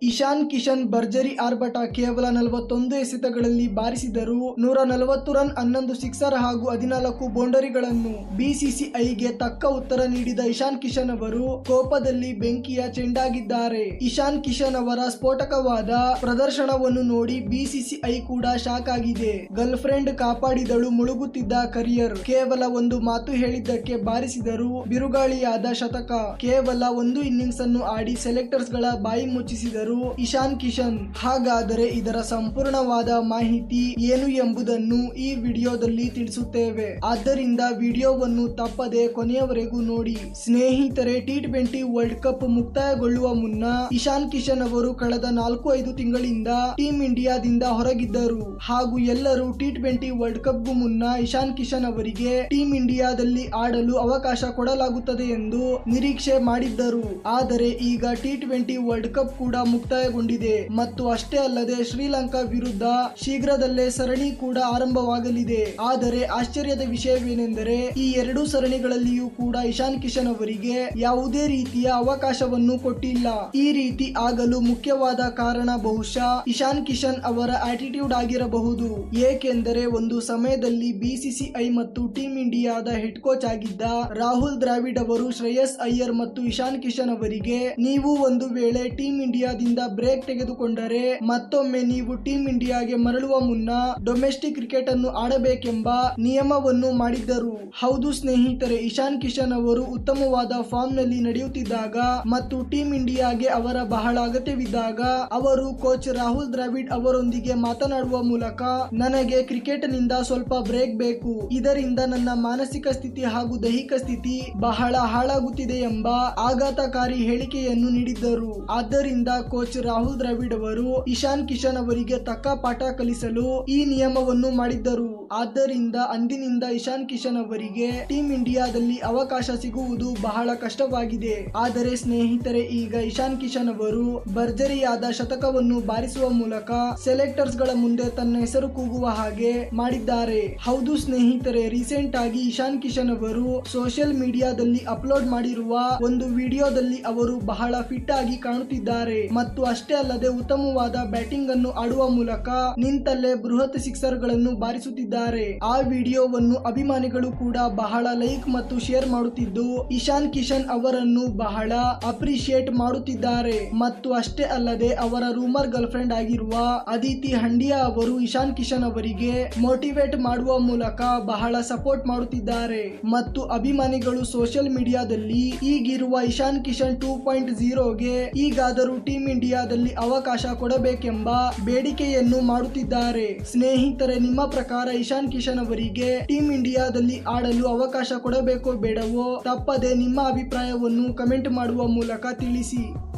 ಇಶಾನ್ ಕಿಶನ್ ಭರ್ಜರಿ ಆರ್ಭಟ. ಕೇವಲ 41 ಎಸೆತಗಳಲ್ಲಿ ಬಾರಿಸಿದರು 140 ರನ್, 11 ಸಿಕ್ಸರ್ ಹಾಗೂ 14 ಬೌಂಡರಿಗಳನ್ನು. ಬಿಸಿಸಿಐಗೆ ತಕ್ಕ ಉತ್ತರ ನೀಡಿದ ಇಶಾನ್ ಕಿಶನ್ ಅವರು ಕೋಪದಲ್ಲಿ ಬೆಂಕಿಯ ಚೆಂಡಾಗಿದ್ದಾರೆ. ಇಶಾನ್ ಕಿಶನ್ ಅವರ ಸ್ಫೋಟಕವಾದ ಪ್ರದರ್ಶನವನ್ನು ನೋಡಿ ಬಿಸಿಸಿಐ ಕೂಡ ಶಾಕ್ ಆಗಿದೆ. ಗರ್ಲ್ ಫ್ರೆಂಡ್ ಕಾಪಾಡಿದಳು ಮುಳುಗುತ್ತಿದ್ದ ಕರಿಯರ್. ಕೇವಲ ಒಂದು ಮಾತು ಹೇಳಿದ್ದಕ್ಕೆ ಬಾರಿಸಿದರು ಬಿರುಗಾಳಿಯಾದ ಶತಕ. ಕೇವಲ ಒಂದು ಇನ್ನಿಂಗ್ಸ್ ಅನ್ನು ಆಡಿ ಸೆಲೆಕ್ಟರ್ಸ್ ಗಳ ಬಾಯಿ ಮುಚ್ಚಿಸಿದರು ಇಶಾನ್ ಕಿಶನ್. ಹಾಗಾದರೆ ಇದರ ಸಂಪೂರ್ಣವಾದ ಮಾಹಿತಿ ಏನು ಎಂಬುದನ್ನು ಈ ವಿಡಿಯೋದಲ್ಲಿ ತಿಳಿಸುತ್ತೇವೆ. ಆದ್ದರಿಂದ ವಿಡಿಯೋವನ್ನು ತಪ್ಪದೆ ಕೊನೆಯವರೆಗೂ ನೋಡಿ. ಸ್ನೇಹಿತರೆ, T20 ವರ್ಲ್ಡ್ ಕಪ್ ಮುಕ್ತಾಯಗೊಳ್ಳುವ ಮುನ್ನ ಇಶಾನ್ ಕಿಶನ್ ಅವರು ಕಳೆದ 4-5 ತಿಂಗಳಿಂದ ಟೀಮ್ ಇಂಡಿಯಾದಿಂದ ಹೊರಗಿದ್ದರು ಹಾಗೂ ಎಲ್ಲರೂ T20 ವರ್ಲ್ಡ್ ಕಪ್ ಗೂ ಮುನ್ನ ಇಶಾನ್ ಕಿಶನ್ ಅವರಿಗೆ ಟೀಮ್ ಇಂಡಿಯಾದಲ್ಲಿ ಆಡಲು ಅವಕಾಶ ಕೊಡಲಾಗುತ್ತದೆ ಎಂದು ನಿರೀಕ್ಷೆ ಮಾಡಿದ್ದರು. ಆದರೆ ಈಗ T20 ವರ್ಲ್ಡ್ ಕಪ್ ಕೂಡ ಮುಕ್ತಾಯಗೊಂಡಿದೆ ಮತ್ತು ಅಷ್ಟೇ ಅಲ್ಲದೆ ಶ್ರೀಲಂಕಾ ವಿರುದ್ಧ ಶೀಘ್ರದಲ್ಲೇ ಸರಣಿ ಕೂಡ ಆರಂಭವಾಗಲಿದೆ. ಆದರೆ ಆಶ್ಚರ್ಯದ ವಿಷಯವೇನೆಂದರೆ ಈ ಎರಡೂ ಸರಣಿಗಳಲ್ಲಿಯೂ ಕೂಡ ಇಶಾನ್ ಕಿಶನ್ ಅವರಿಗೆ ಯಾವುದೇ ರೀತಿಯ ಅವಕಾಶವನ್ನು ಕೊಟ್ಟಿಲ್ಲ. ಈ ರೀತಿ ಆಗಲು ಮುಖ್ಯವಾದ ಕಾರಣ ಬಹುಶಃ ಇಶಾನ್ ಕಿಶನ್ ಅವರ ಆಟಿಟ್ಯೂಡ್ ಆಗಿರಬಹುದು. ಏಕೆಂದರೆ ಒಂದು ಸಮಯದಲ್ಲಿ ಬಿಸಿಸಿಐ ಮತ್ತು ಟೀಮ್ ಇಂಡಿಯಾದ ಹೆಡ್ ಕೋಚ್ ಆಗಿದ್ದ ರಾಹುಲ್ ದ್ರಾವಿಡ್ ಅವರು ಶ್ರೇಯಸ್ ಅಯ್ಯರ್ ಮತ್ತು ಇಶಾನ್ ಕಿಶನ್ ಅವರಿಗೆ ನೀವು ಒಂದು ವೇಳೆ ಟೀಮ್ ಇಂಡಿಯಾದಿಂದ ಬ್ರೇಕ್ ತೆಗೆದುಕೊಂಡರೆ ಮತ್ತೊಮ್ಮೆ ನೀವು ಟೀಮ್ ಇಂಡಿಯಾಗೆ ಮರಳುವ ಮುನ್ನ ಡೊಮೆಸ್ಟಿಕ್ ಕ್ರಿಕೆಟ್ ಅನ್ನು ಆಡಬೇಕೆಂಬ ನಿಯಮವನ್ನು ಮಾಡಿದ್ದರು. ಹೌದು ಸ್ನೇಹಿತರೆ, ಇಶಾನ್ ಕಿಶನ್ ಅವರು ಉತ್ತಮವಾದ ಫಾರ್ಮ್ ನಲ್ಲಿ ನಡೆಯುತ್ತಿದ್ದಾಗ ಮತ್ತು ಟೀಮ್ ಇಂಡಿಯಾಗೆ ಅವರ ಬಹಳ ಅಗತ್ಯವಿದ್ದಾಗ ಅವರು ಕೋಚ್ ರಾಹುಲ್ ದ್ರಾವಿಡ್ ಅವರೊಂದಿಗೆ ಮಾತನಾಡುವ ಮೂಲಕ ನನಗೆ ಕ್ರಿಕೆಟ್ ನಿಂದ ಸ್ವಲ್ಪ ಬ್ರೇಕ್ ಬೇಕು, ಇದರಿಂದ ನನ್ನ ಮಾನಸಿಕ ಸ್ಥಿತಿ ಹಾಗೂ ದೈಹಿಕ ಸ್ಥಿತಿ ಬಹಳ ಹಾಳಾಗುತ್ತಿದೆ ಎಂಬ ಆಘಾತಕಾರಿ ಹೇಳಿಕೆಯನ್ನು ನೀಡಿದ್ದರು. ಆದ್ದರಿಂದ ಕೋಚ್ ರಾಹುಲ್ ದ್ರಾವಿಡ್ ಅವರು ಇಶಾನ್ ಕಿಶನ್ ಅವರಿಗೆ ತಕ್ಕ ಪಾಠ ಕಲಿಸಲು ಈ ನಿಯಮವನ್ನು ಮಾಡಿದ್ದರು. ಆದ್ದರಿಂದ ಅಂದಿನಿಂದ ಇಶಾನ್ ಕಿಶನ್ ಅವರಿಗೆ ಟೀಮ್ ಇಂಡಿಯಾದಲ್ಲಿ ಅವಕಾಶ ಸಿಗುವುದು ಬಹಳ ಕಷ್ಟವಾಗಿದೆ. ಆದರೆ ಸ್ನೇಹಿತರೆ, ಈಗ ಇಶಾನ್ ಕಿಶನ್ ಅವರು ಭರ್ಜರಿಯಾದ ಶತಕವನ್ನು ಬಾರಿಸುವ ಮೂಲಕ ಸೆಲೆಕ್ಟರ್ಸ್ ಗಳ ಮುಂದೆ ತನ್ನ ಹೆಸರು ಕೂಗುವ ಹಾಗೆ ಮಾಡಿದ್ದಾರೆ. ಹೌದು ಸ್ನೇಹಿತರೆ, ರೀಸೆಂಟ್ ಆಗಿ ಇಶಾನ್ ಕಿಶನ್ ಅವರು ಸೋಷಿಯಲ್ ಮೀಡಿಯಾದಲ್ಲಿ ಅಪ್ಲೋಡ್ ಮಾಡಿರುವ ಒಂದು ವಿಡಿಯೋದಲ್ಲಿ ಅವರು ಬಹಳ ಫಿಟ್ ಆಗಿ ಕಾಣುತ್ತಿದ್ದಾರೆ ಮತ್ತು ಅಷ್ಟೇ ಅಲ್ಲದೆ ಉತ್ತಮವಾದ ಬ್ಯಾಟಿಂಗ್ ಅನ್ನು ಆಡುವ ಮೂಲಕ ನಿಂತಲ್ಲೇ ಬೃಹತ್ ಸಿಕ್ಸರ್ ಗಳನ್ನು ಬಾರಿಸುತ್ತಿದ್ದಾರೆ. ಆ ವಿಡಿಯೋವನ್ನು ಅಭಿಮಾನಿಗಳು ಕೂಡ ಬಹಳ ಲೈಕ್ ಮತ್ತು ಶೇರ್ ಮಾಡುತ್ತಿದ್ದು ಇಶಾನ್ ಕಿಶನ್ ಅವರನ್ನು ಬಹಳ ಅಪ್ರಿಶಿಯೇಟ್ ಮಾಡುತ್ತಿದ್ದಾರೆ. ಮತ್ತು ಅಷ್ಟೇ ಅಲ್ಲದೆ ಅವರ ರೂಮರ್ ಗರ್ಲ್ ಫ್ರೆಂಡ್ ಆಗಿರುವ ಅದಿತಿ ಹಂಡಿಯಾ ಅವರು ಇಶಾನ್ ಕಿಶನ್ ಅವರಿಗೆ ಮೋಟಿವೇಟ್ ಮಾಡುವ ಮೂಲಕ ಬಹಳ ಸಪೋರ್ಟ್ ಮಾಡುತ್ತಿದ್ದಾರೆ. ಮತ್ತು ಅಭಿಮಾನಿಗಳು ಸೋಷಿಯಲ್ ಮೀಡಿಯಾದಲ್ಲಿ ಈಗಿರುವ ಇಶಾನ್ ಕಿಶನ್ 2.0ಗೆ ಈಗಾದರೂ ಟೀಮ್ ಇಂಡಿಯಾದಲ್ಲಿ ಅವಕಾಶ ಕೊಡಬೇಕೆಂಬ ಬೇಡಿಕೆಯನ್ನು ಮಾಡುತ್ತಿದ್ದಾರೆ. ಸ್ನೇಹಿತರೆ, ನಿಮ್ಮ ಪ್ರಕಾರ ಇಶಾನ್ ಕಿಶನ್ ಅವರಿಗೆ ಟೀಮ್ ಇಂಡಿಯಾದಲ್ಲಿ ಆಡಲು ಅವಕಾಶ ಕೊಡಬೇಕೋ ಬೇಡವೋ ತಪ್ಪದೆ ನಿಮ್ಮ ಅಭಿಪ್ರಾಯವನ್ನು ಕಮೆಂಟ್ ಮಾಡುವ ಮೂಲಕ ತಿಳಿಸಿ.